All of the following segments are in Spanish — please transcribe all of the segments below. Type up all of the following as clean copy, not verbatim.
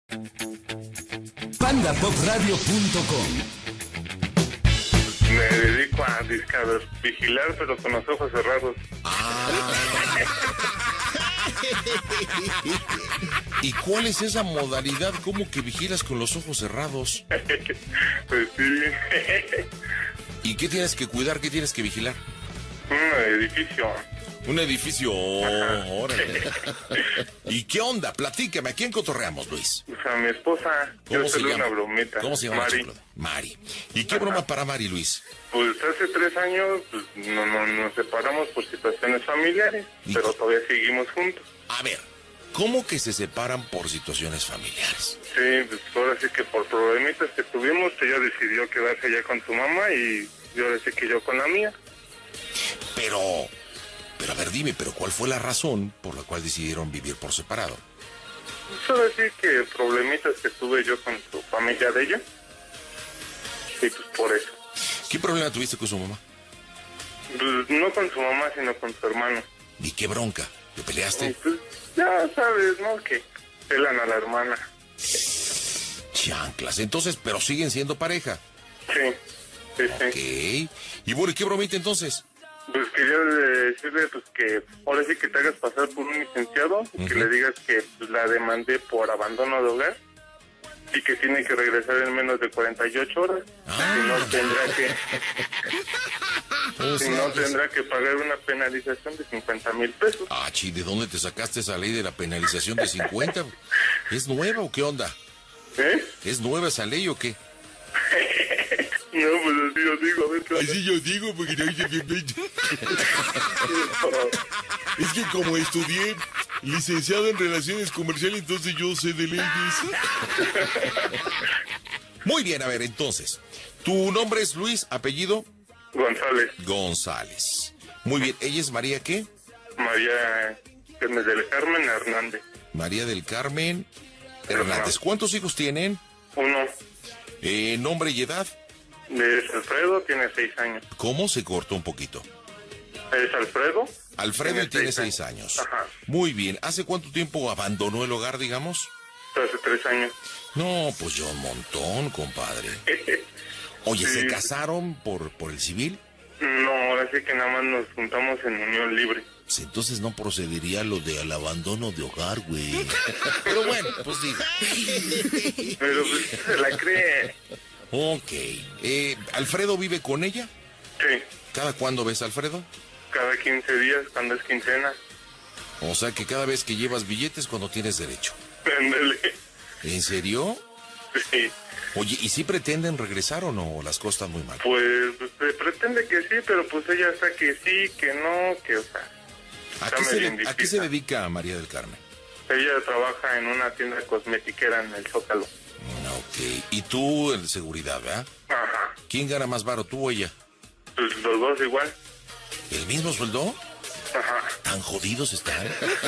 PandaPopRadio.com. Me dedico a vigilar, pero con los ojos cerrados. ¿Y cuál es esa modalidad? ¿Cómo que vigilas con los ojos cerrados? Pues sí. ¿Y qué tienes que cuidar? ¿Qué tienes que vigilar? Un edificio. Un edificio. Órale. ¿Y qué onda? Platícame, ¿a quién cotorreamos, Luis? O sea, mi esposa, ¿Cómo yo se le llama? una bromita. ¿Cómo se llama? Mari. Mari. ¿Y qué broma para Mari, Luis? Pues hace 3 años pues, nos separamos por situaciones familiares, ¿Y pero qué? todavía seguimos juntos. A ver, ¿cómo que se separan por situaciones familiares? Sí, pues ahora sí que por problemitas que tuvimos, ella decidió quedarse allá con su mamá y yo ahora sí que yo con la mía. Pero a ver, dime, ¿pero cuál fue la razón por la cual decidieron vivir por separado? Pues ahora sí que problemitas que tuve yo con su familia de ella. Y pues por eso. ¿Qué problema tuviste con su mamá? Pues no con su mamá, sino con su hermano. ¿Y qué bronca? ¿Te Y peleaste? pues ya sabes, ¿no? Que pelan a la hermana. Chanclas. Entonces, pero siguen siendo pareja. Sí, sí, sí. Ok. Y bueno, ¿y qué bromita entonces? Pues quería decirle pues que ahora sí que te hagas pasar por un licenciado y que le digas que pues, la demandé por abandono de hogar y que tiene que regresar en menos de 48 horas. Si no tendrá que pagar una penalización de 50,000 pesos. Ah, chi, ¿de dónde te sacaste esa ley de la penalización de 50? ¿Es nueva o qué onda? ¿Eh? ¿Es nueva esa ley o qué? No, pues así yo digo, a ver qué onda. Así yo digo, porque no... Es que como estudié licenciado en Relaciones Comerciales, entonces yo sé de leyes. Muy bien, a ver, entonces, ¿tu nombre es Luis, apellido? González, González. Muy bien, ¿ella es María qué? María del Carmen Hernández. María del Carmen Hernández. ¿Cuántos hijos tienen? Uno Nombre y edad. es Alfredo, tiene 6 años. ¿Cómo? Se cortó un poquito. Es Alfredo. Alfredo tiene 6 años. Ajá. Muy bien. ¿Hace cuánto tiempo abandonó el hogar, digamos? Hace 3 años. No, pues ya un montón, compadre. Oye, Sí. ¿se casaron por el civil? No, ahora sí que nada más nos juntamos en unión libre. Pues entonces no procedería lo de al abandono de hogar, güey. Pero bueno, pues digo. Pero pues se la cree. Ok. ¿Alfredo vive con ella? Sí, ¿Cada cuándo ves a Alfredo? cada 15 días cuando es quincena. O sea que cada vez que llevas billetes cuando tienes derecho. Ándale. ¿En serio? Sí, Oye, ¿y si pretenden regresar o no? ¿O las cosas están muy mal? pues se pretende que sí, pero pues ella está que sí, que no, que o sea. ¿A qué, ¿A qué se dedica María del Carmen? Ella trabaja en una tienda cosmetiquera en el Zócalo. Ok. ¿Y tú en seguridad, verdad? Ajá. ¿Quién gana más varo, tú o ella? Pues los dos igual. ¿El mismo sueldo? Ajá. ¿Tan jodidos están?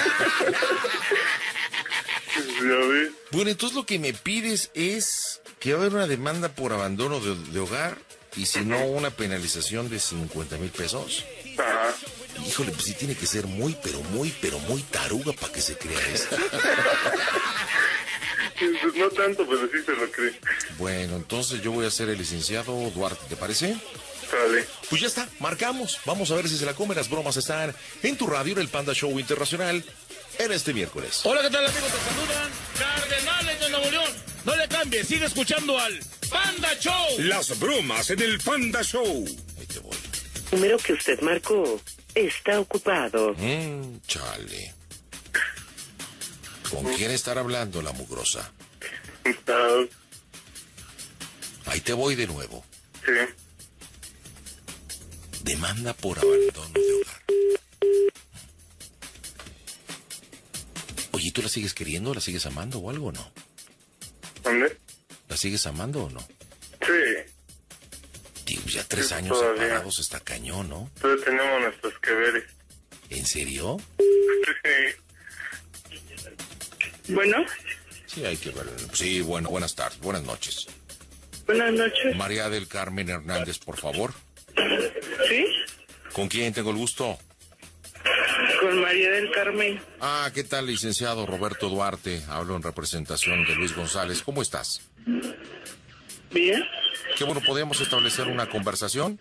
¿Ya ves? Bueno, entonces lo que me pides es que va a haber una demanda por abandono de hogar y si no una penalización de 50,000 pesos. Ajá. Híjole, pues sí tiene que ser muy taruga para que se crea esto. Pues no tanto, pero sí se lo cree. Bueno, entonces yo voy a ser el licenciado Duarte, ¿te parece? Sale. Pues ya está, marcamos. Vamos a ver si se la come. Las bromas están en tu radio, en el Panda Show Internacional, en este miércoles. Hola, ¿qué tal, amigos? Te saludan Cardenales de Nuevo León. No le cambies, sigue escuchando al Panda Show. Las bromas en el Panda Show. Ahí te voy. El número que usted marcó está ocupado. Chale. ¿Con quién estar hablando la mugrosa? Ah, Ahí te voy de nuevo. sí. Demanda por abandono de hogar. Oye, ¿tú la sigues queriendo? ¿La sigues amando o algo o no? ¿Dónde? ¿La sigues amando o no? Sí. Digo, ya 3 años todavía. separados está cañón, ¿no? Entonces tenemos nuestros que veres. ¿En serio? Sí. Bueno, Sí, hay que ver. Sí, bueno, buenas tardes, buenas noches. buenas noches. María del Carmen Hernández, por favor. ¿Sí? ¿Con quién tengo el gusto? Con María del Carmen. Ah, ¿qué tal, licenciado Roberto Duarte? Hablo en representación de Luis González. ¿Cómo estás? Bien. Qué bueno, ¿podríamos establecer una conversación?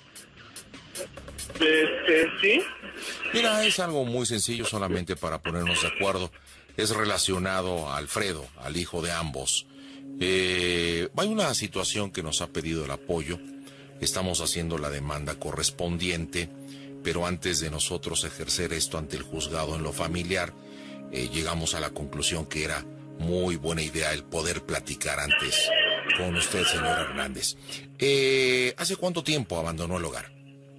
Sí. Mira, es algo muy sencillo solamente para ponernos de acuerdo. Es relacionado a Alfredo, al hijo de ambos. Hay una situación que nos ha pedido el apoyo. Estamos haciendo la demanda correspondiente, pero antes de nosotros ejercer esto ante el juzgado en lo familiar, llegamos a la conclusión que era muy buena idea el poder platicar antes con usted, señor Hernández. ¿Hace cuánto tiempo abandonó el hogar?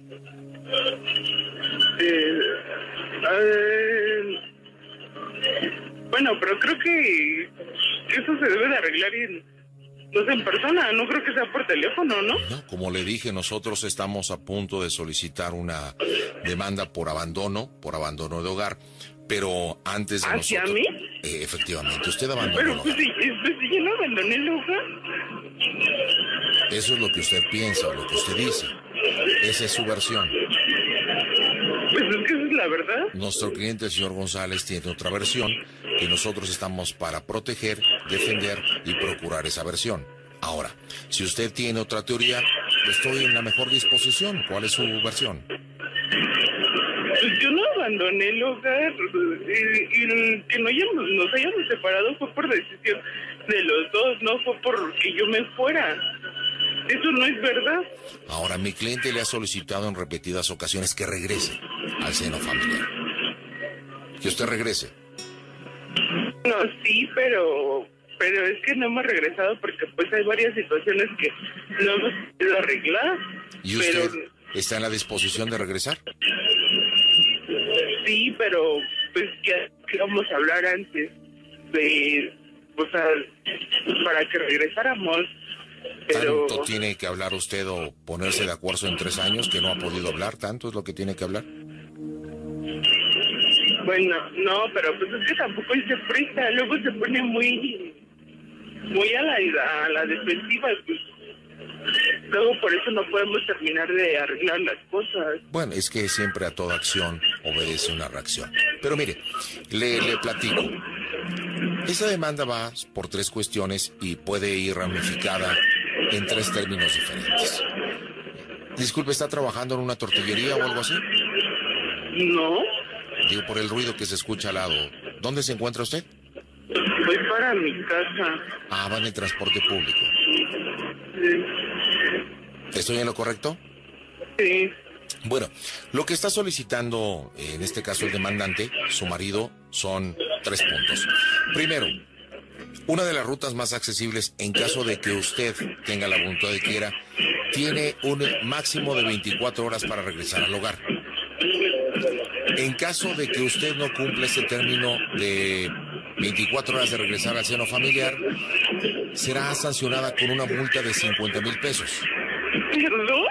Bueno, pero creo que eso se debe de arreglar en persona, no creo que sea por teléfono, ¿no? No, como le dije, nosotros estamos a punto de solicitar una demanda por abandono de hogar, pero antes de ¿Hacia nosotros... mí? Efectivamente, usted abandonó el Pero hogar. pues yo no abandoné el hogar. Eso es lo que usted piensa, lo que usted dice. Esa es su versión. Pues es que esa es la verdad. Nuestro cliente, el señor González, tiene otra versión que nosotros estamos para proteger, defender y procurar esa versión. Ahora, si usted tiene otra teoría, estoy en la mejor disposición. ¿Cuál es su versión? Pues yo no abandoné el hogar y el que nos hayamos separado fue por decisión de los dos, no fue por que yo me fuera. Eso no es verdad. Ahora, mi cliente le ha solicitado en repetidas ocasiones que regrese al seno familiar. Que usted regrese. No, sí, pero es que no hemos regresado porque pues hay varias situaciones que no hemos podido arreglar. ¿Y usted está en la disposición de regresar? Sí, pero pues ya queríamos hablar antes de, o sea, para que regresáramos. Pero... ¿Tanto tiene que hablar usted o ponerse de acuerdo en 3 años que no ha podido hablar? ¿Tanto es lo que tiene que hablar? Bueno, no, pero pues es que tampoco él se presta, luego se pone muy a la defensiva, pues luego por eso no podemos terminar de arreglar las cosas. Bueno, es que siempre a toda acción obedece una reacción. Pero mire, le platico. Esa demanda va por 3 cuestiones y puede ir ramificada en 3 términos diferentes. Disculpe, ¿está trabajando en una tortillería o algo así? No. Digo, por el ruido que se escucha al lado. ¿Dónde se encuentra usted? Voy para mi casa. Ah, va en el transporte público. ¿Estoy en lo correcto? Sí. Bueno, lo que está solicitando, en este caso el demandante, su marido, son 3 puntos. Primero, una de las rutas más accesibles en caso de que usted tenga la voluntad de quiera, tiene un máximo de 24 horas para regresar al hogar. En caso de que usted no cumpla ese término de 24 horas de regresar al seno familiar, será sancionada con una multa de 50,000 pesos. ¿Perdón?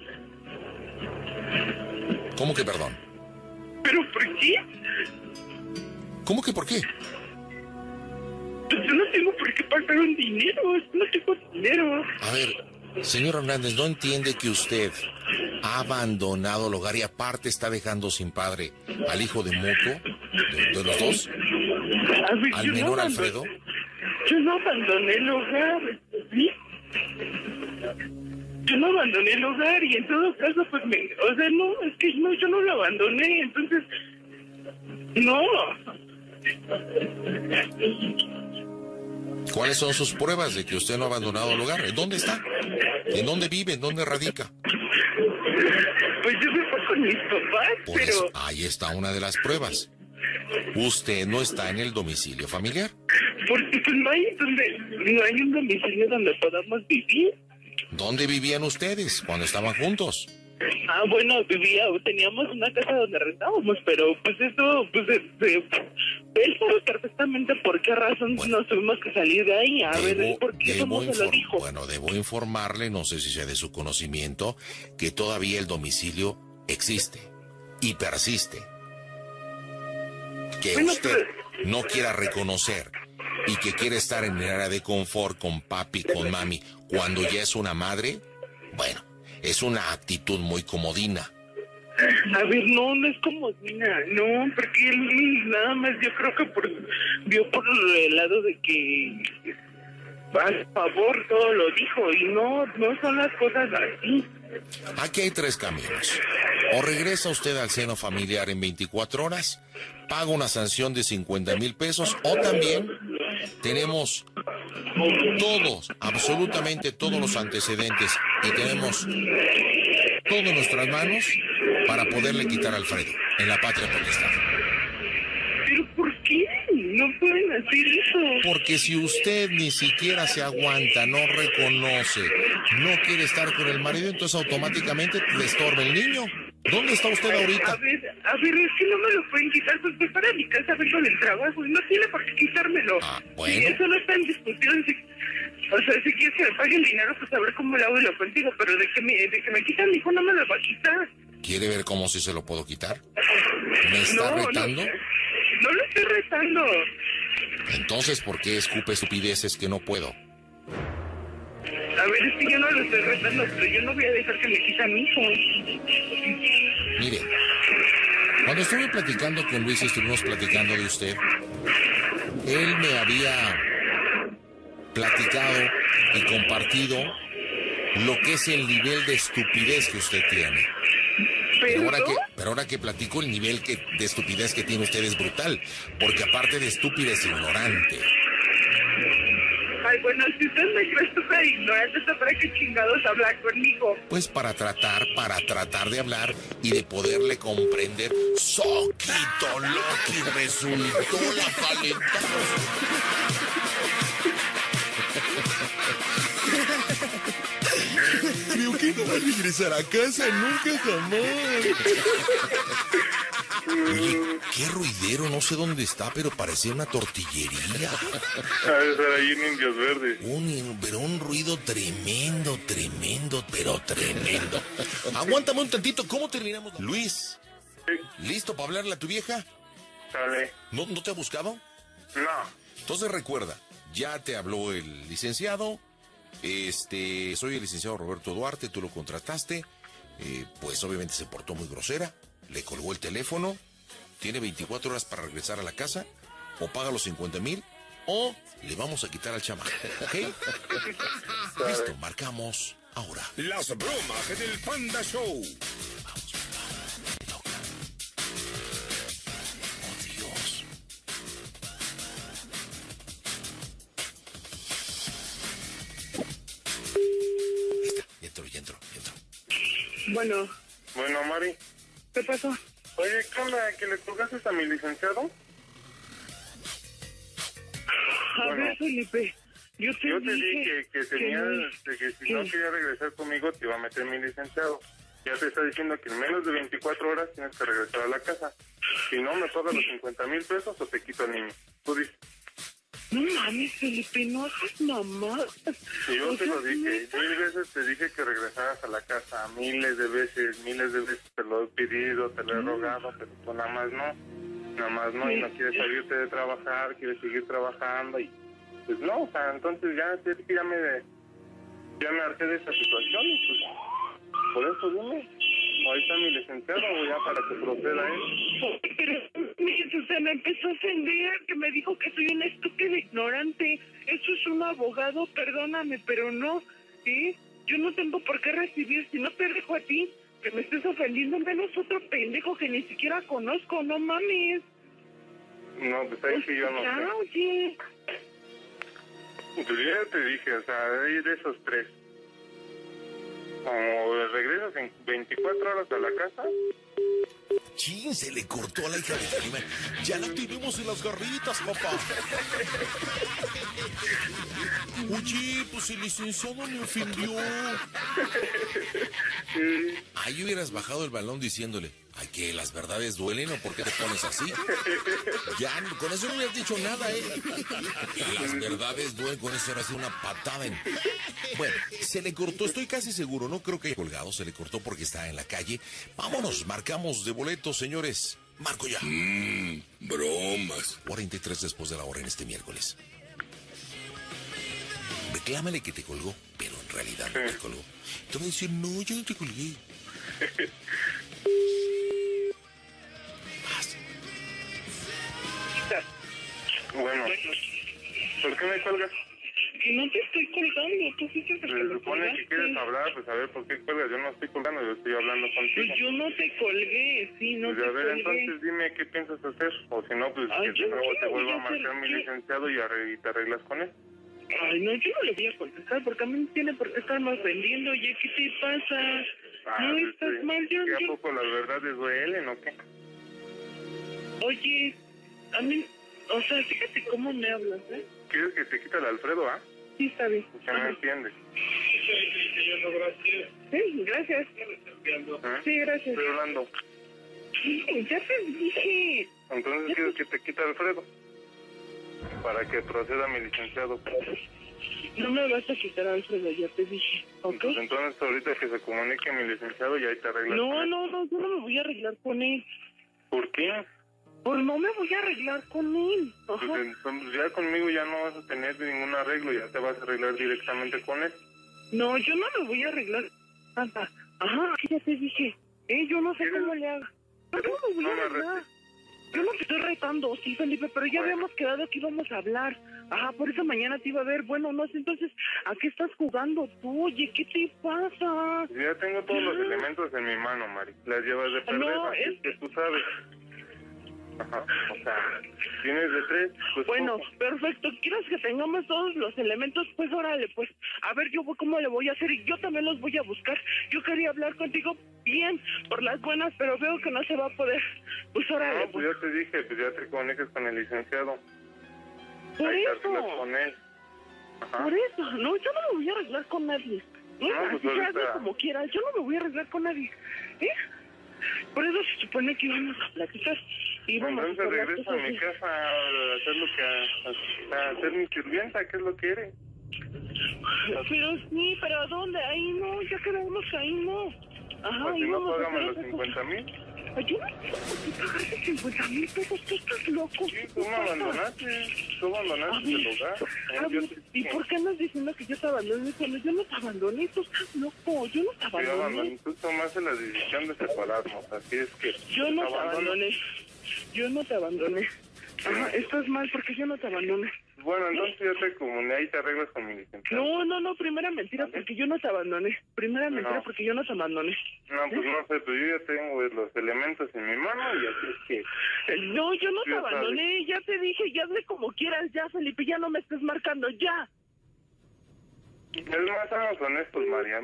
¿Cómo que perdón? ¿Pero por qué? ¿Cómo que por qué? Pues yo no tengo por qué pagar un dinero, no tengo dinero. A ver, señor Hernández, ¿no entiende que usted ha abandonado el hogar y aparte está dejando sin padre al hijo de mutuo, de los dos? A ver, ¿Al menor Alfredo? Yo no abandoné el hogar, ¿sí? Yo no abandoné el hogar y en todo caso, pues, o sea, no, es que no, yo no lo abandoné, entonces, no. ¿Cuáles son sus pruebas de que usted no ha abandonado el hogar? ¿En dónde está? ¿En dónde vive? ¿En dónde radica? Pues yo me fui con mis papás, Por pero... eso, ahí está una de las pruebas. Usted no está en el domicilio familiar. Porque pues no hay un domicilio donde podamos vivir. ¿Dónde vivían ustedes cuando estaban juntos? Ah, bueno, teníamos una casa donde rentábamos, pero pues eso, pues él sabe perfectamente por qué razón nos tuvimos que salir de ahí. A ver, ¿por qué eso no se lo dijo? Bueno, debo informarle, no sé si sea de su conocimiento, que todavía el domicilio existe y persiste. Que bueno, usted no quiera reconocer y que quiere estar en el área de confort con papi, con mami, cuando ya es una madre, bueno, es una actitud muy comodina. A ver, no es como Dina, no, porque él nada más yo creo que vio por el lado de que a favor todo lo dijo y no son las cosas así. Aquí hay 3 caminos. O regresa usted al seno familiar en 24 horas, paga una sanción de 50,000 pesos, o también tenemos todos, absolutamente todos los antecedentes y tenemos todo en nuestras manos para poderle quitar a Alfredo en la patria potestad. ¿Pero por qué? No pueden hacer eso. Porque si usted ni siquiera se aguanta, no reconoce, no quiere estar con el marido, entonces automáticamente le estorba el niño. ¿Dónde está usted ahorita? A ver, es que no me lo pueden quitar, pues voy para mi casa, vengo del trabajo y no tiene por qué quitármelo. Bueno. Y eso no está en discusión. O sea, si quieres que me pague el dinero, pues a ver cómo lo hago y lo contigo, pero de que me quitan mi hijo no me lo va a quitar. ¿Quiere ver cómo si se lo puedo quitar? ¿Me está retando? No lo estoy retando. Entonces, ¿por qué escupe estupideces que no puedo? A ver, es que yo no lo estoy retando, pero yo no voy a dejar que me quita mi hijo. Mire, cuando estuve platicando con Luis, estuvimos platicando de usted. Él me había platicado y compartido lo que es el nivel de estupidez que usted tiene. Pero ahora que platico, el nivel de estupidez que tiene usted es brutal, porque aparte de estúpida es ignorante. Ay, bueno, si usted me cree estúpida e ignorante, ¿para qué chingados hablar conmigo? Pues para tratar de hablar y de poderle comprender. Soquito Loki resultó la calentada. Creo que no va a regresar a casa nunca jamás. Oye, qué ruidero, no sé dónde está, pero parecía una tortillería. Estar ahí en Indios Verdes. Pero un ruido tremendo, pero tremendo. Aguántame un tantito, ¿cómo terminamos? Luis, ¿listo para hablarle a tu vieja? Sale. ¿No te ha buscado? No. Entonces recuerda, ya te habló el licenciado. Soy el licenciado Roberto Duarte, tú lo contrataste, pues obviamente se portó muy grosera, le colgó el teléfono, tiene 24 horas para regresar a la casa, o paga los 50,000, o le vamos a quitar al chamaco, ¿ok? Listo, marcamos ahora. Las bromas en el Panda Show. Vamos, papá, te toca. Oh, Dios. Ya entro. Bueno, Mari. ¿Qué pasó? Oye, ¿qué onda? ¿Que le colgaste a mi licenciado? A ver, Felipe, yo te dije que si no quería regresar conmigo te iba a meter mi licenciado. Ya te está diciendo que en menos de 24 horas tienes que regresar a la casa. Si no, me pagas los 50,000 pesos o te quito al niño. Tú dices. No mames, Felipe, no haces mamá. Yo te lo dije, 1000 veces te dije que regresaras a la casa, miles de veces te lo he pedido, te lo he rogado, pero tú nada más no, y no quieres salirte de trabajar, quieres seguir trabajando, y pues no, o sea, entonces ya me harté de esta situación, y pues, por eso dime, ahí está mi licenciado, ya para que proceda él. Pero se me empezó a ofender, que me dijo que soy una estúpida ignorante. Eso es un abogado, perdóname, pero no, ¿sí? Yo no tengo por qué recibir, si no te dejo a ti, que me estés ofendiendo, menos otro pendejo que ni siquiera conozco, no mames. No, pues ahí sí yo no sé. Oye. Pues ya te dije, o sea, de esos 3. Como regresas en 24 horas a la casa. Chin, se le cortó a la hija de Jalima. Ya la tuvimos en las garritas, papá. Oye, pues el licenciado me ofendió. Ahí hubieras bajado el balón diciéndole, ay, que las verdades duelen, o por qué te pones así. Ya, con eso no hubieras dicho nada, Las verdades duelen, con eso era una patada en... Bueno, se le cortó, estoy casi seguro, no creo que haya colgado, se le cortó porque está en la calle. Vámonos, marcamos de boletos, señores. Marco ya. Bromas. 43 después de la hora en este miércoles. Reclámale que te colgó, pero en realidad no te colgó. Te va a decir, no, yo no te colgué. ¿Por qué me cuelgas? Que no te estoy colgando, tú fuiste el que Se me supone que colgaste. quieres hablar, pues a ver, ¿por qué cuelgas? Yo no estoy colgando, yo estoy hablando contigo. Pues yo no te colgué, sí, no Pues te a ver, colgué. entonces dime qué piensas hacer. O si no, pues Ay, que yo de no nuevo te voy vuelva a a marcar hacer mi qué. licenciado y te arreglas con él. Ay, no, yo no le voy a contestar porque a mí no tiene por qué estarnos vendiendo. Oye, ¿qué te pasa? No pues, estás mal, yo... ¿Y a poco las verdades duelen o qué? Oye, a mí... O sea, fíjate cómo me hablas, ¿eh? ¿Quieres que te quite el Alfredo, ah? Sí, está bien. Ya no entiendes. Sí, gracias. Sí, gracias. Estoy hablando. Sí, ya te dije. Entonces, ¿quieres que te quite Alfredo? Para que proceda mi licenciado. No me vas a quitar a Alfredo, ya te dije, ¿ok? Pues entonces, ahorita que se comunique mi licenciado y ahí te arreglas con No, él. no, yo no me voy a arreglar con él. ¿Por qué? Pues no me voy a arreglar con él. Pues Ajá. entonces ya conmigo ya no vas a tener ningún arreglo, ya te vas a arreglar directamente con él. No, yo no me voy a arreglar. Ajá, ya te dije. Yo no sé ¿Quieres? cómo le haga. Yo no me voy No a me arreglar. retes. Yo no te estoy retando, sí, Felipe, pero ya Bueno. habíamos quedado que íbamos a hablar. Ajá, por eso mañana te iba a ver. Bueno, no sé, entonces, ¿a qué estás jugando tú? Oye, ¿qué te pasa? Ya tengo todos los elementos en mi mano, Mari. Las llevas de perder, No, así es que tú sabes. Ajá, o sea, tienes de 3, pues Bueno, poco. perfecto. ¿Quieres que tengamos todos los elementos? Pues órale, pues. A ver, yo cómo le voy a hacer y yo también los voy a buscar. Yo quería hablar contigo bien, por las buenas, pero veo que no se va a poder. Pues órale, No, pues. pues ya te dije, pues ya te comunicas con el licenciado. Por Ahí te arreglas eso, con él. Ajá. por eso. No, yo no me voy a arreglar con nadie. No, pues Así que ahorita- hazle como quieras. Yo no me voy a arreglar con nadie. Por eso se supone que íbamos a platicar. Íbamos Entonces hacer las regresa a cosas mi bien. casa a hacer lo que a hacer mi sirvienta, ¿qué es lo que eres? Pero sí, pero ¿a dónde? Ahí no, ya quedamos que ahí no. Ajá, Pues si no, íbamos a págame hacer los otra 50,000. cosa. Ay, yo no quiero por qué pagarte 50,000 pesos, tú estás loco. Sí, tú me abandonaste, tú abandonaste el hogar. A Yo ver, te ¿y por qué andas diciendo que yo te abandoné cuando yo no te abandoné? Tú estás loco, yo no te abandoné. Tú tomaste la decisión de separarnos, así es que... Yo no te abandono. abandoné. Yo no te abandoné. Ajá, estás mal porque yo no te abandoné. Bueno, entonces yo te comuniqué, ahí te arreglas con mi licenciado. No, primera mentira porque yo no te abandoné. Primera mentira No. porque yo no te abandoné. No, pues no sé, pero yo ya tengo los elementos en mi mano y así es que... No, yo no te Ya abandoné, ya te dije, ya hazle como quieras, ya Felipe, ya no me estés marcando, ya. Es más, seamos honestos, María.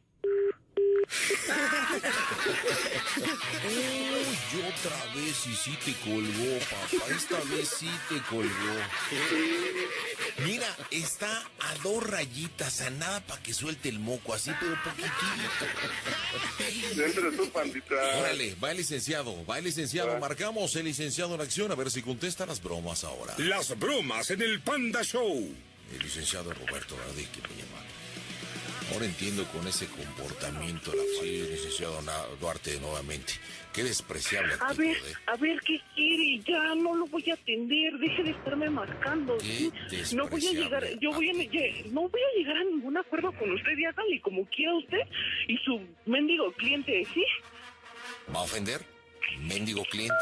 Uy, otra vez y sí te colgó, papá. Esta vez sí te colgó. Mira, está a 2 rayitas, a nada para que suelte el moco, así, pero poquitito. Dentro de tu pandita. Órale, va el licenciado. Marcamos el licenciado en acción, a ver si contesta las bromas ahora. Las bromas en el Panda Show. El licenciado Roberto Gardi, que me llama. Ahora entiendo con ese comportamiento la sí, licenciado Duarte nuevamente. Qué despreciable actitud, A ver, ¿qué quiere? Ya no lo voy a atender, deje de estarme marcando. Qué ¿sí? No voy a llegar, no voy a llegar a ningún acuerdo con usted, y hágale como quiera usted y su mendigo cliente, ¿sí? ¿Va a ofender? ¿Mendigo cliente?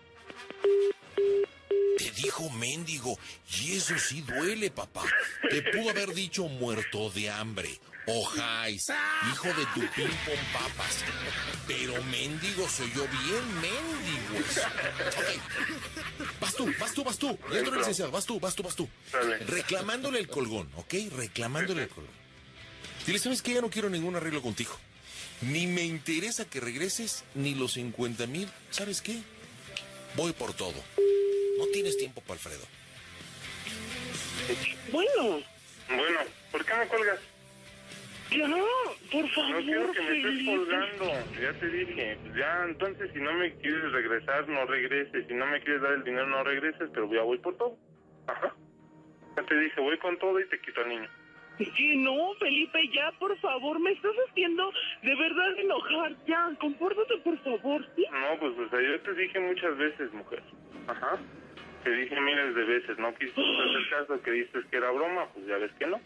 Te dijo mendigo, y eso sí duele, papá. Te pudo haber dicho muerto de hambre. Ojáis, hijo de tu ping-pong papas. Pero mendigo soy yo, bien mendigo. Ok. Vas tú. Ya entró el licenciado, vas tú. Dale. Reclamándole el colgón, ¿ok? Reclamándole el colgón. Dile, ¿sabes qué? Ya no quiero ningún arreglo contigo. Ni me interesa que regreses, ni los 50,000. ¿Sabes qué? Voy por todo. No tienes tiempo para Alfredo. Bueno, Bueno, ¿por qué me cuelgas? ya, por favor, No quiero que me estés Felipe. colgando, ya te dije. Ya, entonces, si no me quieres regresar, no regreses. Si no me quieres dar el dinero, no regreses, pero ya voy por todo. Ajá. Ya te dije, voy con todo y te quito al niño. Que no, Felipe, ya, por favor, me estás haciendo de verdad enojar, ya, compórtate, por favor, ¿sí? No, pues, o sea, yo te dije muchas veces, mujer. Ajá. Te dije miles de veces, no quisiste hacer caso, que dices que era broma, pues ya ves que no.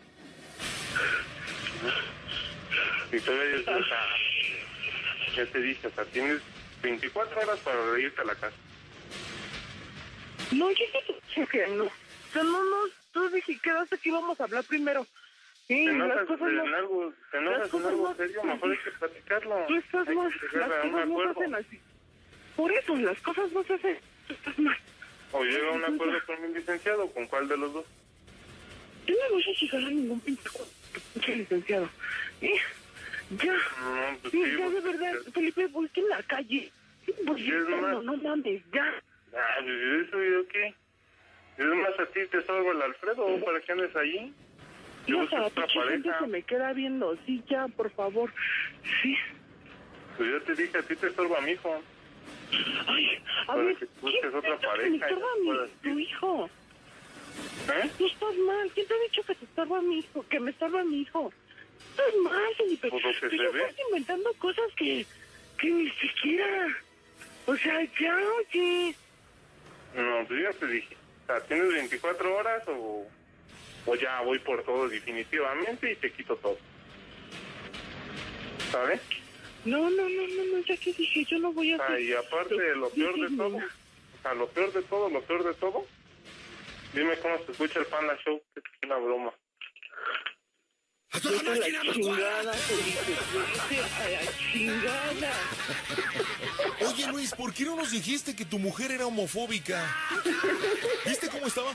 Y todavía, o sea, ya te dije, o sea, tienes 24 horas para irte a la casa. No, yo te dije que no. O sea, no, tú dije, quedaste que íbamos a hablar primero. Sí, Te las enojas cosas no... en algo serio, mejor hay que platicarlo. Tú estás Hay mal, que las llegar a un cosas no se acuerdo. hacen así. Por eso, las cosas no se hacen. Tú estás mal. O llega a un acuerdo con mi licenciado, ¿con cuál de los dos? Yo no voy a llegar a ningún pinche licenciado. Ya, No, pues sí, sí, ya de pues, verdad, Felipe, voy en la calle. Voy ¿Qué es más? no mames, ya. Ah, pues eso yo qué. Es más, a ti te salvo el Alfredo, ¿para qué andes ahí? Yo No, busco para otra pinche gente pareja. se me queda viendo. Sí, ya, por favor. Sí. Pues yo te dije, a ti te estorba mi hijo. Ay, a Para ver, que busques ¿quién otra te ha dicho que pareja me y estorba no puedas tu hijo? ¿Eh? Tú estás mal. ¿Quién te ha dicho que te estorba mi hijo? Que me estorba mi hijo. Estás mal, Felipe. Pues lo que Tú se ya ve. estás inventando cosas que ni siquiera... O sea, ya, oye. No, pues ya te dije. O sea, ¿tienes 24 horas o ya voy por todo definitivamente y te quito todo? ¿Sabes? No, ya que dije, yo no voy a hacer... Y aparte, lo peor de todo, o sea, lo peor de todo, dime cómo se escucha el Panda Show, que es una broma. Vete a la chingada, Felipe. Vete a la chingada. Oye, Luis, ¿por qué no nos dijiste que tu mujer era homofóbica? ¿Viste cómo estaba?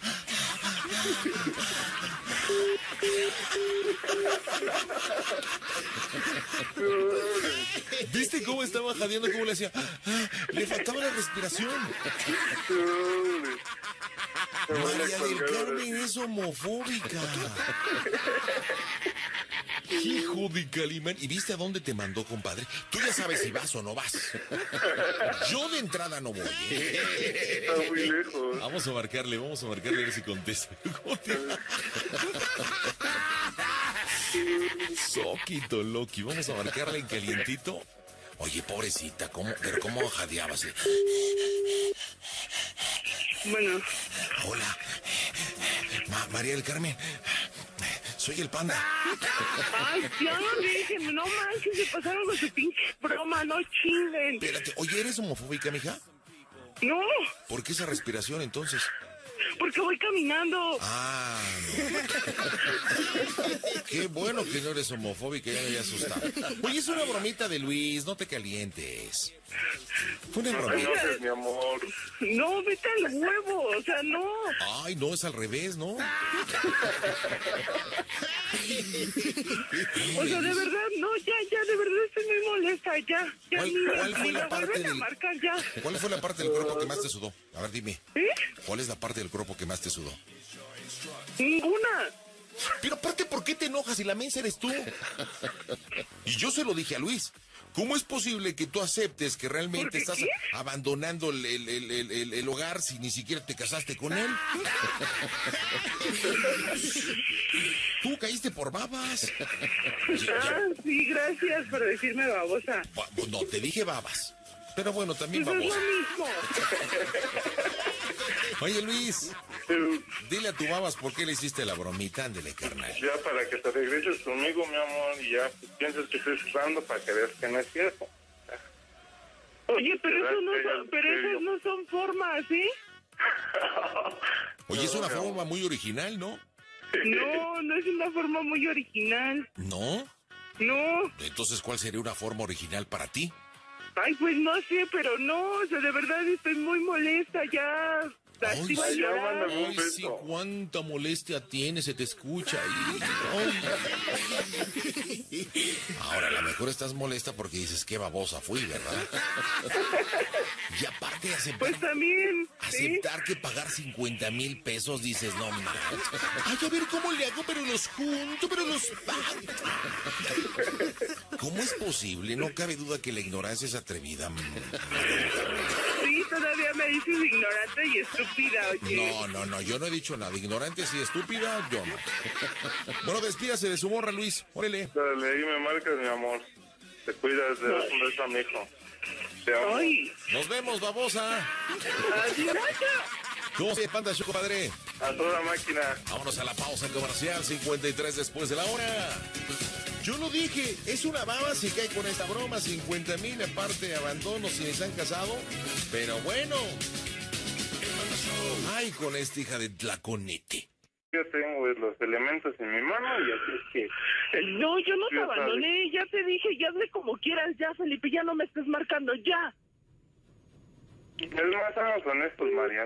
¿Viste cómo estaba jadeando? ¿Cómo le hacía? Le faltaba la respiración. María del Carmen es homofóbica. Hijo de Calimán. ¿Y viste a dónde te mandó, compadre? Tú ya sabes si vas o no vas. Yo de entrada no voy. Está muy lejos. Vamos a marcarle a ver si contesta. Soquito Loki, vamos a marcarle en calientito. Oye, pobrecita, pero cómo jadeaba así. Bueno, Hola, María del Carmen, soy el Panda. ay, ya, déjenme, no manches, se pasaron con su pinche broma, no chinguen. Espérate, oye, ¿eres homofóbica, mija? No, ¿Por qué esa respiración entonces? porque voy caminando. Ah, no. Qué bueno que no eres homofóbica, ya me había asustado. Oye, es una bromita de Luis, no te calientes. Fue una No te bromita. enojes, mi amor. No, vete al huevo, o sea, no. Ay, no, es al revés, ¿no? O sea, de verdad, no, ya, de verdad estoy muy molesta, ya. ¿Cuál fue la parte vuelven a del- marcar ya. ¿Cuál fue la parte del cuerpo que más te sudó? A ver, dime. ¿Eh? ¿Cuál es la parte del cuerpo que más te sudó? Ninguna. Pero aparte, ¿por qué te enojas si la mensa eres tú? Y yo se lo dije a Luis. ¿Cómo es posible que tú aceptes que realmente ¿Por qué estás qué? abandonando el hogar si ni siquiera te casaste con él? Tú caíste por babas. Ah, sí, gracias por decirme babosa. No, te dije babas. Pero bueno, también Pues es babosa. lo mismo. Oye, Luis, dile a tu babas por qué le hiciste la bromita. Ándele, carnal. Ya para que te regreses conmigo, mi amor, y ya pues, piensas que estoy jugando para que veas que no es cierto. Oye, pero ¿Verdad eso no que ya son, en pero serio? esas no son formas, ¿sí? Oye, es una No, mi forma muy original, ¿no? No es una forma muy original. ¿No? No. Entonces, ¿cuál sería una forma original para ti? Ay, pues no sé, pero no, o sea, de verdad estoy muy molesta, ya. Ay, Iba a sí. llorar. mándame un Ay, beso. sí, cuánta molestia tiene, se te escucha ahí. Ay. Ahora, a lo mejor estás molesta porque dices, qué babosa fui, ¿verdad? Y aparte Pues también, ¿sí? aceptar que pagar 50,000 pesos, dices, no manches. Ay, a ver cómo le hago, pero los junto, pero los pago. ¿Cómo es posible? No cabe duda que la ignorancia es atrevida. Sí, todavía me dices ignorante y estúpida, oye. No, yo no he dicho nada. Ignorante y estúpida, yo no. Bueno, despídase de su morra, Luis. Órale. Dale, ahí me marcas, mi amor. Te cuidas, le das un beso a mi hijo. Te amo. Ay, Nos vemos, babosa. adiós. ¿Cómo se Panda Show, compadre? A toda máquina. Vámonos a la pausa comercial, 53 después de la hora. Yo lo dije, es una baba si cae con esta broma, 50,000 aparte abandono si se han casado. Pero bueno. Ay, con esta hija de Tlaconete. yo tengo los elementos en mi mano y así es que... No, yo no te Ya abandoné, ya te dije, ya hazle como quieras, ya, Felipe, ya no me estés marcando, ya. Es más, seamos honestos, María.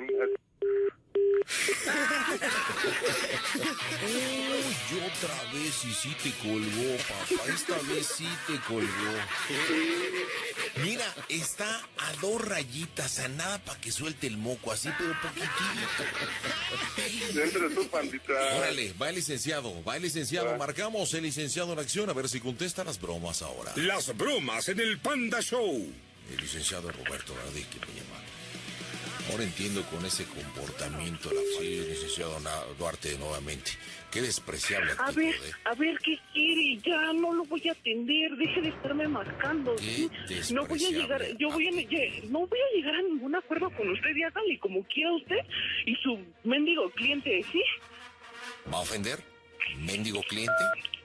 Uy, otra vez y sí te colgó, papá. Esta vez sí te colgó. Mira, está a 2 rayitas, a nada para que suelte el moco, así, pero poquitito. Dentro de tu pandita. Órale, va el licenciado, Marcamos el licenciado en acción, a ver si contesta las bromas ahora. Las bromas en el Panda Show. El licenciado Roberto Radí, que me llama. Ahora entiendo con ese comportamiento la sí, licenciado Duarte nuevamente. Qué despreciable actitud, A ver, ¿qué quiere? Ya no lo voy a atender, deje de estarme marcando. Qué ¿sí? No voy a llegar, no voy a llegar a ningún acuerdo con usted, ya hágale como quiera usted y su mendigo cliente, ¿sí? ¿Va a ofender? ¿Mendigo cliente?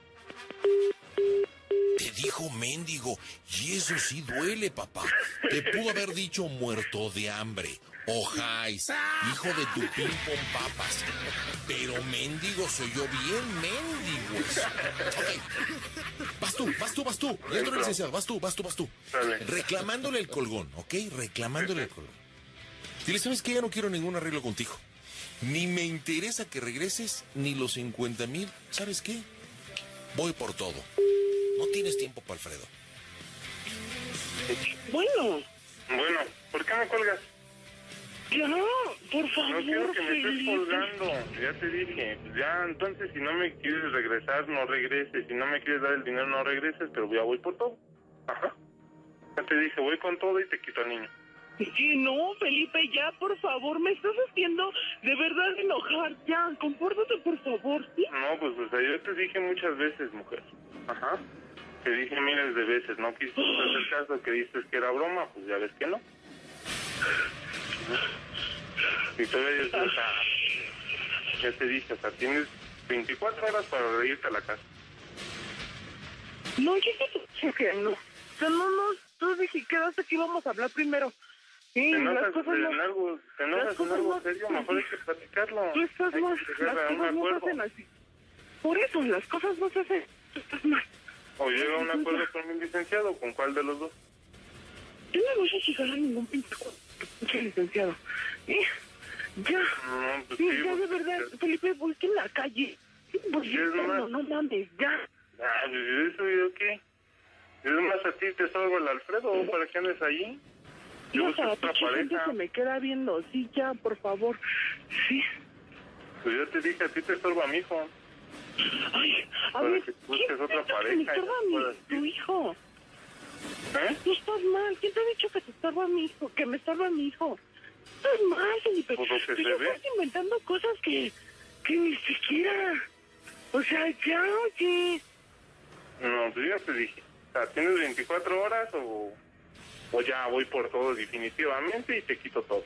Te dijo mendigo, y eso sí duele, papá. Te pudo haber dicho muerto de hambre. Ojáis, hijo de tu ping-pong papas. Pero mendigo soy yo, bien mendigo. Ok. Vas tú. Dentro del licenciado, vas tú. Dale. Reclamándole el colgón, ¿ok? Reclamándole el colgón. Dile, ¿sabes qué? Ya no quiero ningún arreglo contigo. Ni me interesa que regreses, ni los 50,000. ¿Sabes qué? Voy por todo. No tienes tiempo para Alfredo. Bueno, ¿por qué me colgas? ya, por favor, No quiero que me estés Felipe. colgando. Ya te dije. Ya, entonces, si no me quieres regresar, no regreses. Si no me quieres dar el dinero, no regreses. Pero ya voy por todo. Ajá. Ya te dije, voy con todo y te quito al niño. Sí, no, Felipe, ya, por favor, me estás haciendo de verdad enojar, ya, compórtate, por favor, ¿sí? No, pues, o sea, yo te dije muchas veces, mujer. Ajá. Te dije miles de veces. No quisiste hacer caso, que dices que era broma. Pues ya ves que no. Y todavía, o sea, ya te dije, o sea, tienes 24 horas para irte a la casa. No, yo te dije que no. O sea, no, tú dije, quedaste que íbamos a hablar primero. Sí, ¿Te las enojas cosas no... en algo, serio? Mejor hay que platicarlo. Tú estás Hay que mal, llegar las a un cosas no se acuerdo. hacen así. Por eso, las cosas no se hacen, tú estás mal. O llega a un acuerdo con mi licenciado, ¿con cuál de los dos? Yo no voy a llegar a ningún pinche licenciado. Ya, No, pues sí, sí, ya de pues, verdad, Felipe, voy en la calle. Voy ¿Qué es más? no mames, ya. Ah, pues eso yo qué. Es más, a ti te salvo el Alfredo, ¿para qué andes ahí? Yo No, busco para otra pinche gente pareja. se me queda viendo. Sí, ya, por favor. Sí. Pues yo te dije, a ti te estorba mi hijo. Ay, a Para ver, que busques ¿quién otra te ha dicho que pareja me y estorba no puedas tu hijo? ¿Eh? Tú estás mal. ¿Quién te ha dicho que te estorba mi hijo? Que me estorba mi hijo. Estás mal, Felipe. Pues lo que Tú se ya ve. estás inventando cosas que ni siquiera... O sea, ya, oye. No, pues ya te dije. O sea, ¿tienes 24 horas o ya voy por todo definitivamente y te quito todo?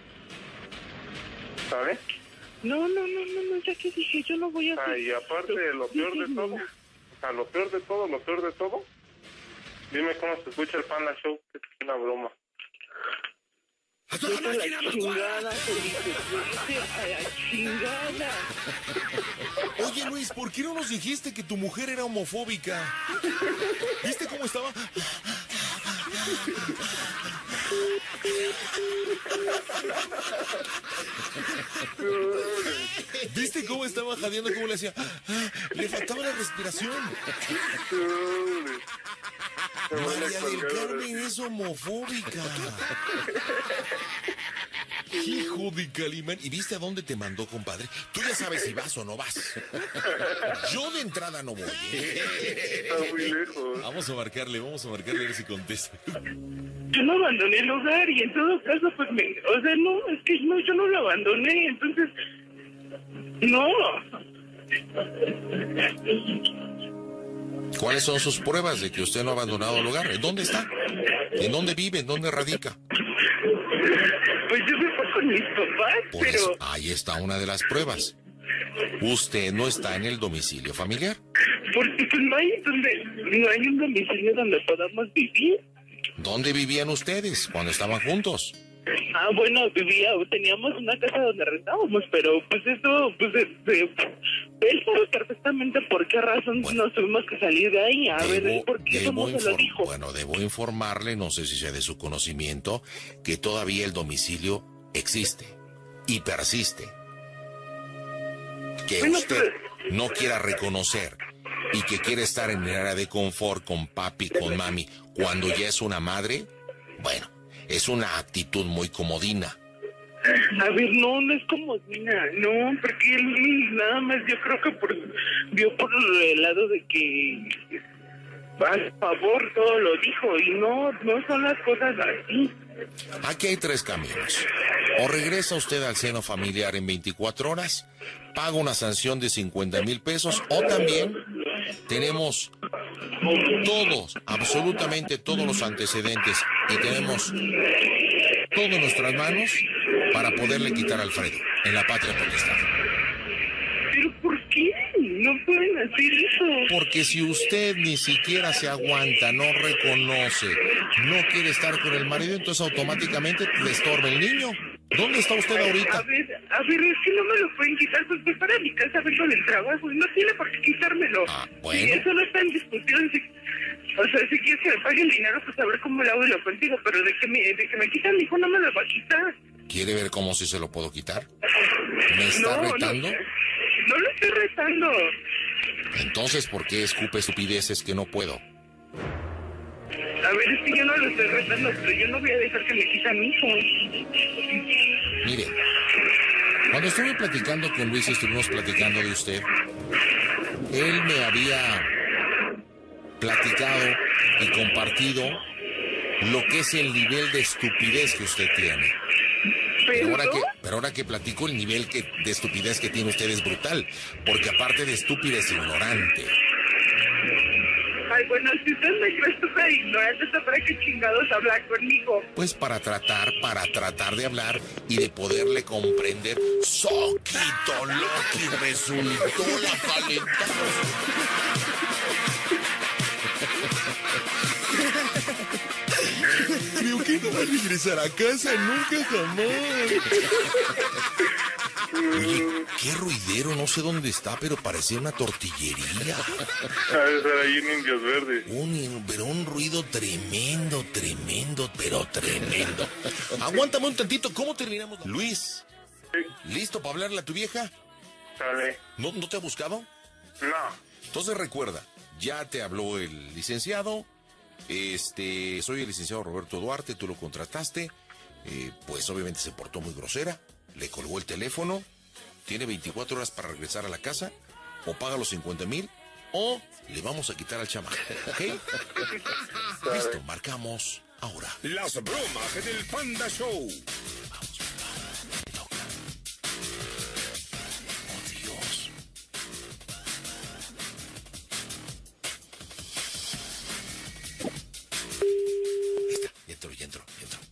¿Sabes? No, ya que dije, yo no voy a hacer... Y aparte, lo peor de todo, o sea, lo peor de todo, dime cómo se escucha el Panda Show, que es una broma. Vete a la chingada, Felipe. Vete a la chingada. Oye, Luis, ¿por qué no nos dijiste que tu mujer era homofóbica? ¿Viste cómo estaba? ¿Viste cómo estaba jadeando? ¿Cómo le hacía? Le faltaba la respiración. María del Carmen es homofóbica. Hijo de Calimán. ¿Y viste a dónde te mandó, compadre? Tú ya sabes si vas o no vas. Yo de entrada no voy, ¿eh? Está muy lejos. Vamos a marcarle a ver si contesta. Yo no abandoné el hogar y en todo caso, pues o sea, no, es que no, yo no lo abandoné, entonces, no. ¿Cuáles son sus pruebas de que usted no ha abandonado el hogar? ¿En dónde está? ¿En dónde vive? ¿En dónde radica? Pues yo me fui con mis papás, Por pero... eso, ahí está una de las pruebas. Usted no está en el domicilio familiar. Porque pues no hay un domicilio donde podamos vivir. ¿Dónde vivían ustedes cuando estaban juntos? Bueno, teníamos una casa donde rentábamos, pero pues eso, pues él sabe perfectamente por qué razón nos tuvimos que salir de ahí. A ver, ¿por qué no se lo dijo? Bueno, debo informarle, no sé si sea de su conocimiento, que todavía el domicilio existe y persiste. Que usted no quiera reconocer y que quiere estar en el área de confort con papi, con mami, cuando ya es una madre, bueno, es una actitud muy comodina. A ver, no es comodina, no, porque él nada más yo creo que vio por el lado de que a favor todo lo dijo y no son las cosas así. Aquí hay 3 caminos. O regresa usted al seno familiar en 24 horas, paga una sanción de 50,000 pesos, o también tenemos todos, absolutamente todos los antecedentes y tenemos todo en nuestras manos para poderle quitar a Alfredo en la patria potestad. ¿Pero por qué? No pueden hacer eso. Porque si usted ni siquiera se aguanta, no reconoce, no quiere estar con el marido, entonces automáticamente le estorba el niño. ¿Dónde está usted ahorita? A ver, es que no me lo pueden quitar, pues voy para mi casa, vengo del trabajo y no tiene por qué quitármelo. Bueno. Y eso no está en discusión. O sea, si quieres que me pague el dinero, pues a ver cómo lo hago y lo contigo, pero de que me quitan mi hijo no me lo va a quitar. ¿Quiere ver cómo si se lo puedo quitar? ¿Me está retando? No lo estoy retando. Entonces, ¿por qué escupe estupideces que no puedo? A ver, es que yo no lo estoy retando, pero yo no voy a dejar que me quita mi hijo. Mire, cuando estuve platicando con Luis, estuvimos platicando de usted, él me había platicado y compartido lo que es el nivel de estupidez que usted tiene. Pero ahora que platico, el nivel de estupidez que tiene usted es brutal, porque aparte de estúpida es ignorante. Ay, bueno, si usted me cree estúpida e ignorante, ¿para qué chingados hablar conmigo? Pues para tratar de hablar y de poderle comprender. Soquito Loki resultó la calentada. Creo que no va a regresar a casa nunca jamás. Oye, qué ruidero, no sé dónde está, pero parecía una tortillería. A estar ahí en Indios Verdes. Pero un ruido tremendo, pero tremendo. Aguántame un tantito, ¿cómo terminamos? Luis, ¿listo para hablarle a tu vieja? Sale. ¿No te ha buscado? No. Entonces recuerda, ya te habló el licenciado. Soy el licenciado Roberto Duarte, tú lo contrataste, pues obviamente se portó muy grosera, le colgó el teléfono, tiene 24 horas para regresar a la casa, o paga los 50,000, o le vamos a quitar al chamaco, ¿ok? Listo, marcamos ahora. Las bromas en el Panda Show. Vamos, papá, te toca. Oh, Dios. Ya entró.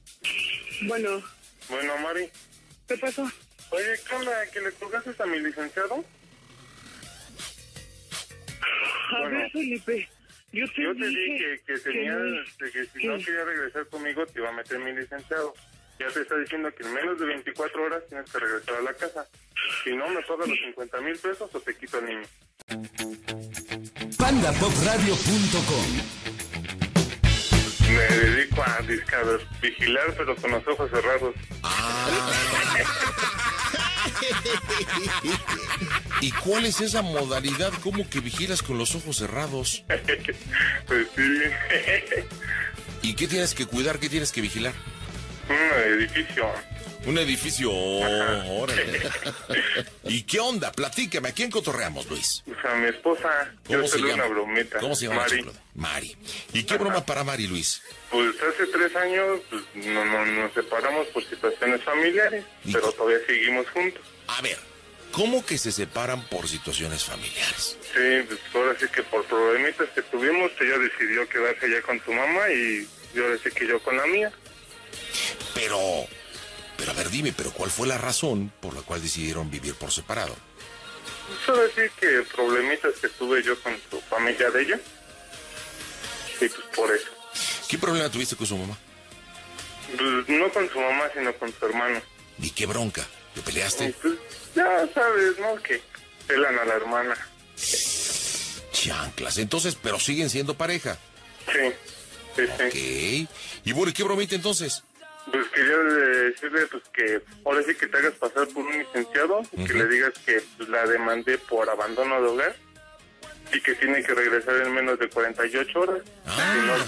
Bueno, Mari. ¿Qué pasó? Oye, ¿qué onda? ¿Que le colgaste a mi licenciado? A ver, Felipe, yo te dije que si no quería regresar conmigo te iba a meter mi licenciado. Ya te está diciendo que en menos de 24 horas tienes que regresar a la casa. Si no, me pagas los 50,000 pesos o te quito al niño. PandaPopRadio.com. Me dedico a vigilar, pero con los ojos cerrados. ¿Y cuál es esa modalidad? ¿Cómo que vigilas con los ojos cerrados? Pues sí. ¿Y qué tienes que cuidar? ¿Qué tienes que vigilar? Un edificio. Un edificio. Órale. ¿Y qué onda? Platícame, ¿a quién cotorreamos, Luis? O sea, mi esposa, yo hacerle una bromita. ¿Cómo se llama? Mari. ¿Y qué broma para Mari, Luis? Pues hace 3 años pues, nos separamos por situaciones familiares, pero todavía seguimos juntos. A ver, ¿cómo que se separan por situaciones familiares? Sí, pues ahora sí que por problemitas que tuvimos, ella decidió quedarse allá con su mamá y yo ahora sí que yo con la mía. Pero a ver, dime, ¿pero cuál fue la razón por la cual decidieron vivir por separado? Pues ahora sí que problemitas que tuve yo con su familia de ella. Sí, pues por eso. ¿Qué problema tuviste con su mamá? Pues no con su mamá, sino con su hermano. ¿Y qué bronca? ¿Te peleaste? Pues ya sabes, ¿no? Que pelan a la hermana. Chanclas. Entonces, pero siguen siendo pareja. Sí, sí, Ok. sí. Y bueno, ¿y qué bromita entonces? Pues quería decirle pues que ahora sí que te hagas pasar por un licenciado y que le digas que pues, la demandé por abandono de hogar y que tiene que regresar en menos de 48 horas. Si no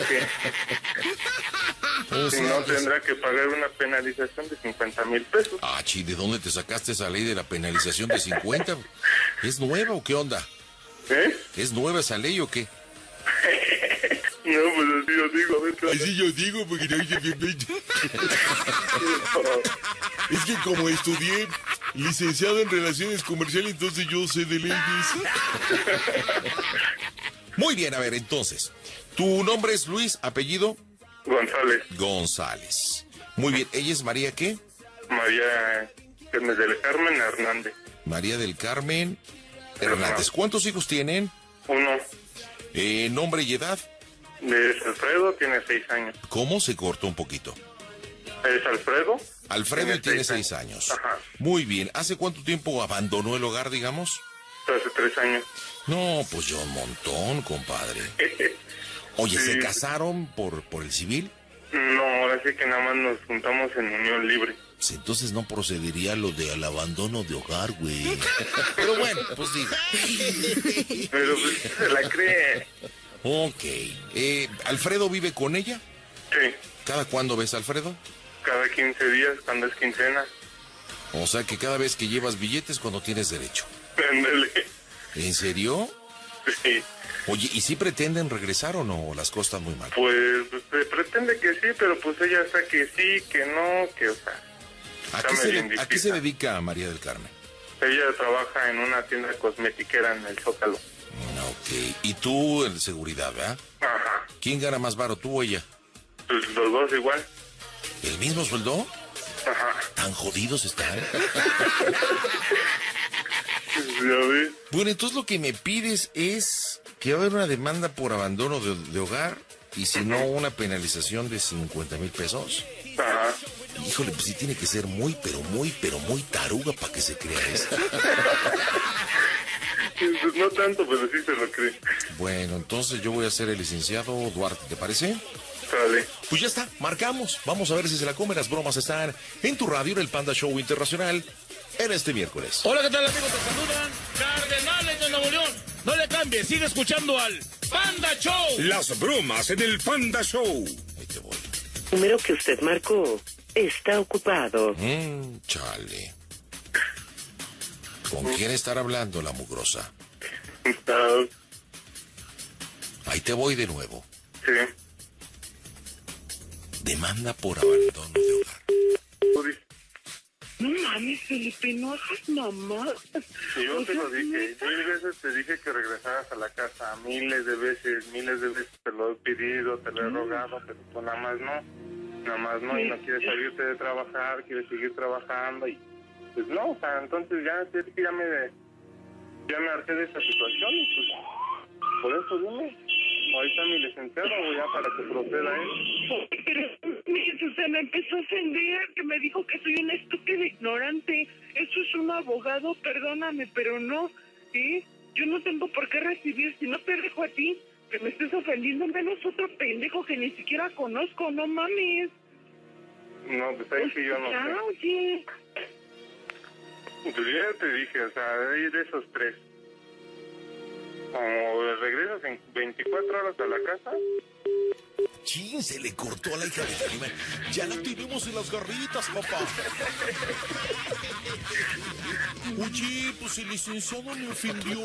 tendrá que pagar una penalización de 50,000 pesos. Ah, chi, ¿de dónde te sacaste esa ley de la penalización de 50? ¿Es nueva o qué onda? ¿Es nueva esa ley o qué? No, pues así yo digo, a ver. Así yo digo, porque no... Es que como estudié licenciado en Relaciones Comerciales, entonces yo sé de leyes. Muy bien, a ver, entonces. ¿Tu nombre es Luis, apellido? González. González. Muy bien, ¿ella es María qué? María del Carmen Hernández. María del Carmen Hernández. ¿Cuántos hijos tienen? Uno. ¿Nombre y edad? Es Alfredo, tiene 6 años. ¿Cómo? Se cortó un poquito. ¿Es Alfredo? Alfredo tiene 6 años. Ajá. Muy bien. ¿Hace cuánto tiempo abandonó el hogar, digamos? Hace 3 años. No, pues ya un montón, compadre. Oye, Sí. ¿se casaron por el civil? No, ahora sí que nada más nos juntamos en unión libre. Pues entonces no procedería lo de al abandono de hogar, güey. Pero bueno, pues digo. Pero pues se la cree. Ok. ¿Alfredo vive con ella? Sí, ¿Cada cuándo ves a Alfredo? cada 15 días cuando es quincena. O sea que cada vez que llevas billetes cuando tienes derecho. Ándale. ¿En serio? Sí, Oye, ¿y si pretenden regresar o no? ¿O las cosas están muy mal? pues se pretende que sí, pero pues ella está que sí, que no, que o sea. ¿A qué, ¿A qué se dedica María del Carmen? Ella trabaja en una tienda cosmetiquera en el Zócalo. Ok. ¿Y tú en seguridad, verdad? Ajá. ¿Quién gana más varo, tú o ella? Pues los dos igual. ¿El mismo sueldo? Ajá. ¿Tan jodidos están? ¿Ya ves? Bueno, entonces lo que me pides es que va a haber una demanda por abandono de hogar y si no una penalización de 50,000 pesos. Ajá. Híjole, pues sí tiene que ser muy taruga para que se crea esto. Pues no tanto, pero sí se lo cree. Bueno, entonces yo voy a ser el licenciado Duarte, ¿te parece? Sale. Pues ya está, marcamos. Vamos a ver si se la come. Las bromas están en tu radio, en el Panda Show Internacional, en este miércoles. Hola, ¿qué tal, amigos? Te saludan Cardenales de Nuevo León. No le cambies, sigue escuchando al Panda Show. Las bromas en el Panda Show. Ahí te voy. El número que usted marcó está ocupado. Chale. ¿Con quién estar hablando la mugrosa? Ah, Ahí te voy de nuevo. sí. Demanda por abandono de hogar. No mames, Felipe, no hagas mamá. Yo te lo dije, 1000 veces te dije que regresaras a la casa, miles de veces te lo he pedido, te lo he rogado, pero tú nada más no, y no quieres salirte de trabajar, quieres seguir trabajando, y pues no, o sea, entonces ya me harté de esta situación, y pues, por eso dime, ahí está mi licenciado, ya para que proceda él. Pero mi Susana empezó a ofender, que me dijo que soy una estúpida ignorante. Eso es un abogado, perdóname, pero no, ¿sí? Yo no tengo por qué recibir, si no te dejo a ti, que me estés ofendiendo, menos otro pendejo que ni siquiera conozco, no mames. No, pues ahí sí yo no Ya, sé. oye. Pues ya te dije, o sea, de esos 3. Como regresas en 24 horas a la casa. Chin, se le cortó a la hija de Jalima. Ya la tuvimos en las garritas, papá. Oye, pues el licenciado me ofendió.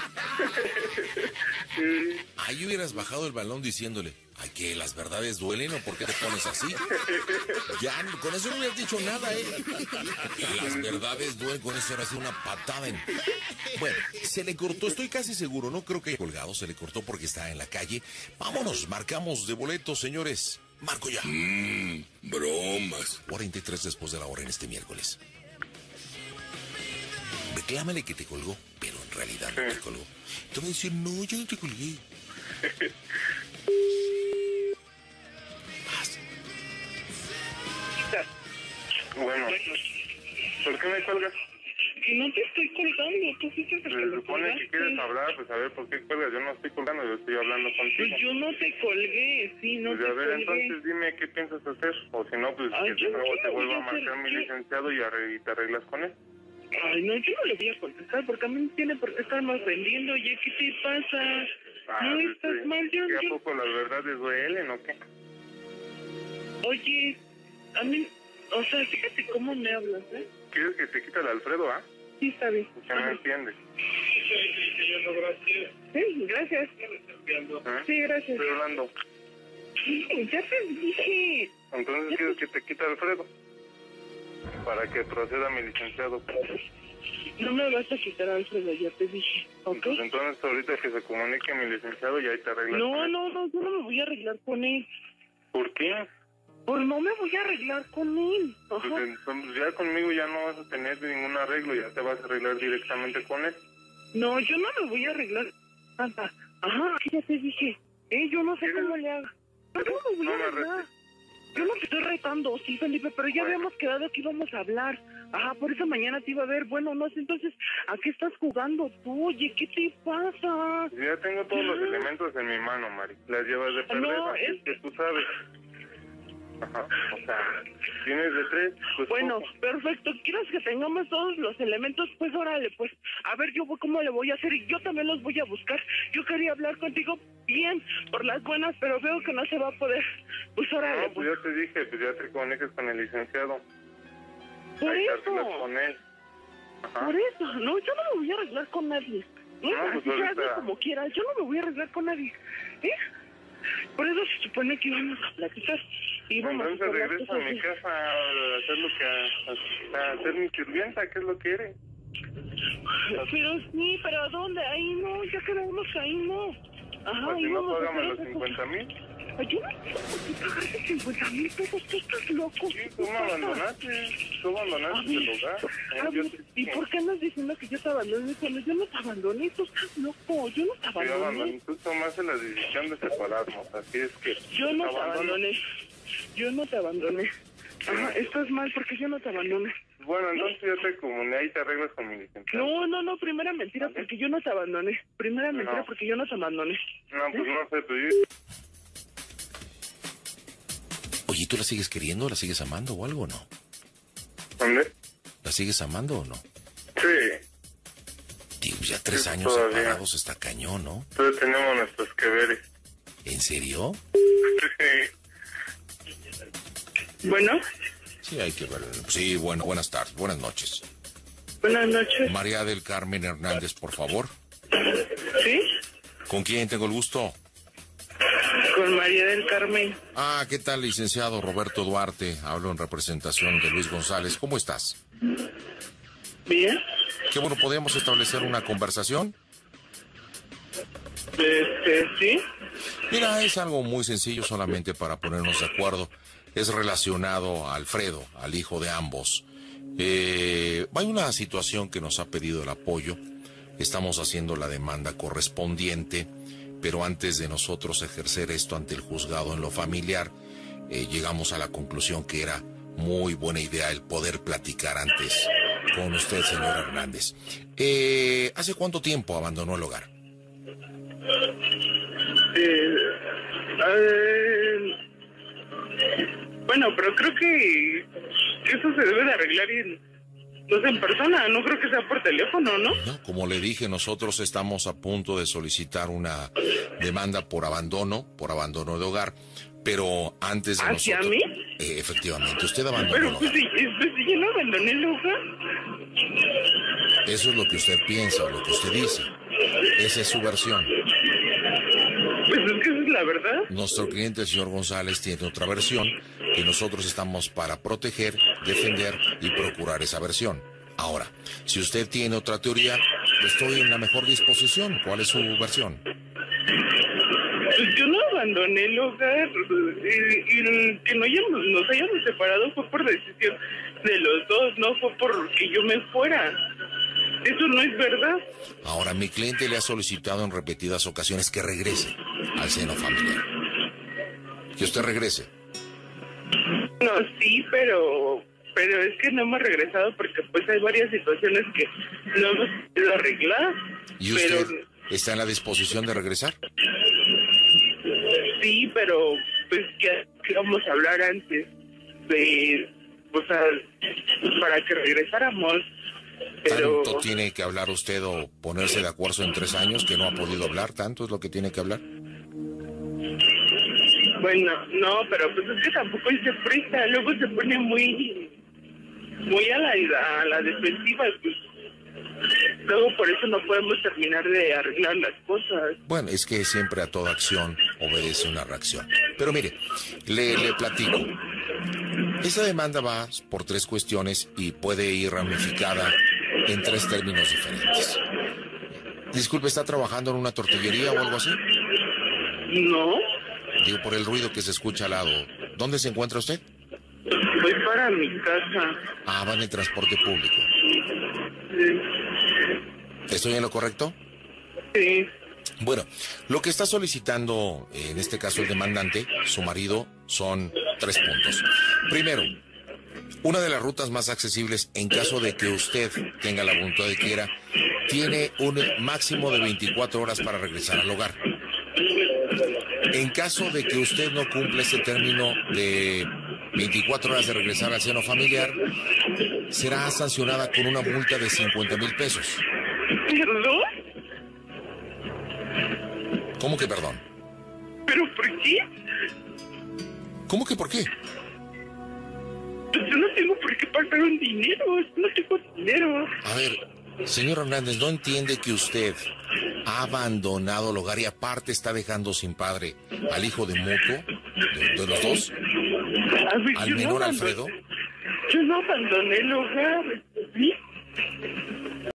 Ahí hubieras bajado el balón diciéndole, ay, que las verdades duelen o por qué te pones así. Ya, con eso no hubieras dicho nada, Las verdades duelen, con eso era una patada en... Bueno, se le cortó, estoy casi seguro, no creo que haya colgado, se le cortó porque está en la calle. Vámonos, marcamos de boletos, señores. Marco ya. Bromas. 43 después de la hora en este miércoles. Reclámale que te colgó, pero en realidad no te colgó. Te va a decir, no, yo no te colgué. Vas. Bueno, ¿por qué me cuelgas? Que no te estoy colgando, tú fuiste el que Se me supone que colgaste. quieres hablar, pues a ver, ¿por qué cuelgas? Yo no estoy colgando, yo estoy hablando contigo. Pues yo no te colgué, sí, no Pues te a ver, colgué. entonces dime qué piensas hacer. O si no, pues Ay, que yo de nuevo no te vuelva a voy a hacer marcar mi qué. licenciado y te arreglas con él. Ay, no, yo no le voy a contestar porque a mí no tiene por qué estarme ofendiendo. Oye, ¿qué te pasa? No pues, estás mal, yo... ¿Y a poco las verdades duelen o qué? Oye, a mí... O sea, fíjate cómo me hablas, ¿eh? ¿Quieres que te quite el Alfredo, ah? Sí, está bien. Ya no entiendes. Sí, gracias. Sí, gracias. Estoy hablando. Sí, ya te dije. Entonces, ¿quieres que te quite Alfredo? Para que proceda mi licenciado. No me vas a quitar a Alfredo, ya te dije, ¿ok? Pues entonces, ahorita que se comunique mi licenciado y ahí te arreglas con No, él. no, yo no me voy a arreglar con él. ¿Por qué? Pues no me voy a arreglar con él. Pues Ajá. entonces ya conmigo ya no vas a tener ningún arreglo, ya te vas a arreglar directamente con él. No, yo no me voy a arreglar nada. Ajá, ya te dije. Yo no sé ¿Quieres? cómo le haga. No me voy No a me arreglar. retes. Yo no te estoy retando, sí, Felipe, pero ya Bueno. habíamos quedado que íbamos a hablar. Ajá, por eso mañana te iba a ver. Bueno, no sé, entonces, ¿a qué estás jugando tú? Oye, ¿qué te pasa? Ya tengo todos los elementos en mi mano, Mari. Las llevas de perder, No, así es- que tú sabes. Ajá, o sea, tienes de 3, pues Bueno, poco. perfecto. ¿Quieres que tengamos todos los elementos? Pues órale, pues. A ver, yo cómo le voy a hacer y yo también los voy a buscar. Yo quería hablar contigo bien, por las buenas, pero veo que no se va a poder. Pues órale, No, pues. pues ya te dije, pues ya te comunicas con el licenciado. Por Ahí te eso. arreglas con él. Ajá. Por eso. No, yo no me voy a arreglar con nadie. No, pues Así ahorita- hazle como quieras. Yo no me voy a arreglar con nadie. Por eso se supone que íbamos a platicar. Íbamos Entonces hacer las regresa a cosas mi bien. casa a hacer lo que a hacer mi sirvienta, ¿qué es lo que eres? Pero sí, pero ¿a dónde? Ahí no, ya quedamos ahí, no. Ajá, Pues si no, íbamos a págame hacer los otra cosa. 50,000. Ay, yo no quiero por qué pagarte 50,000 pesos, tú estás loco. Sí, tú me abandonaste el hogar. A Yo ver, te- ¿y por qué andas diciendo que yo te abandoné cuando yo no te abandoné? Tú estás loco, yo no te Yo abandoné. abandoné. Tú tomaste la decisión de separarnos, así es que... Yo no te abandono. abandoné. Yo no te abandoné. Ajá, estás mal porque yo no te abandoné. Bueno, entonces ya te comuniqué, ahí te arreglas con mi licenciado. No, primera mentira porque yo no te abandoné. Primera mentira No. porque yo no te abandoné. No, pues no sé, pues yo... Oye, ¿tú la sigues queriendo, la sigues amando o algo o no? ¿Dónde? ¿La sigues amando o no? Sí, Tío, ya 3 Sí, años todavía. separados está cañón, ¿no? todos tenemos nuestros que veres. ¿En serio? Bueno, Sí, hay que ver. Sí, bueno, buenas tardes, buenas noches. buenas noches. María del Carmen Hernández, por favor. ¿Sí? ¿Con quién tengo el gusto? Con María del Carmen. Ah, ¿qué tal, licenciado Roberto Duarte? Hablo en representación de Luis González. ¿Cómo estás? Bien. Qué bueno, ¿podríamos establecer una conversación? Sí. Mira, es algo muy sencillo solamente para ponernos de acuerdo. Es relacionado a Alfredo, al hijo de ambos. Hay una situación que nos ha pedido el apoyo. Estamos haciendo la demanda correspondiente, pero antes de nosotros ejercer esto ante el juzgado en lo familiar, llegamos a la conclusión que era muy buena idea el poder platicar antes con usted, señor Hernández. ¿Hace cuánto tiempo abandonó el hogar? Bueno, pero creo que eso se debe de arreglar en persona, no creo que sea por teléfono, ¿no? No, como le dije, nosotros estamos a punto de solicitar una demanda por abandono de hogar, pero antes de ¿Hacia nosotros... mí? Efectivamente, usted abandonó el Pero hogar. pues si yo no abandoné el hogar. Eso es lo que usted piensa, lo que usted dice. Esa es su versión. Pues es que esa es la verdad. Nuestro cliente, el señor González, tiene otra versión que nosotros estamos para proteger, defender y procurar esa versión. Ahora, si usted tiene otra teoría, estoy en la mejor disposición. ¿Cuál es su versión? Pues yo no abandoné el hogar y el que nos hayamos separado fue por decisión de los dos, no fue porque yo me fuera. Eso no es verdad. Ahora, mi cliente le ha solicitado en repetidas ocasiones que regrese al seno familiar. Que usted regrese. No, sí, pero pero es que no hemos regresado porque pues hay varias situaciones que no hemos podido arreglar. ¿Y usted pero, está en la disposición de regresar? sí, pero pues que vamos a hablar antes de, o sea, para que regresáramos. Pero ¿Tanto tiene que hablar usted o ponerse de acuerdo en 3 años que no ha podido hablar? ¿Tanto es lo que tiene que hablar? bueno, no, pero pues es que tampoco se presta, luego se pone muy a la defensiva, pues luego por eso no podemos terminar de arreglar las cosas. Bueno, es que siempre a toda acción obedece una reacción. Pero mire, le platico. Esa demanda va por 3 cuestiones y puede ir ramificada en 3 términos diferentes. Disculpe, ¿está trabajando en una tortillería o algo así? No, Digo, por el ruido que se escucha al lado. ¿Dónde se encuentra usted? voy para mi casa. Ah, va en el transporte público. ¿Estoy en lo correcto? Sí, Bueno, lo que está solicitando, en este caso el demandante, su marido, son 3 puntos. Primero, una de las rutas más accesibles en caso de que usted tenga la voluntad de quiera, tiene un máximo de 24 horas para regresar al hogar. En caso de que usted no cumpla ese término de 24 horas de regresar al seno familiar, será sancionada con una multa de 50,000 pesos. ¿perdón? ¿Cómo que perdón? ¿Pero por qué? ¿Cómo que por qué? Pues yo no tengo por qué pagar un dinero, no tengo dinero. A ver, señor Hernández, ¿no entiende que usted ha abandonado el hogar y aparte está dejando sin padre al hijo de mutuo, de los dos, A ver, al yo menor no Alfredo? Yo no abandoné el hogar.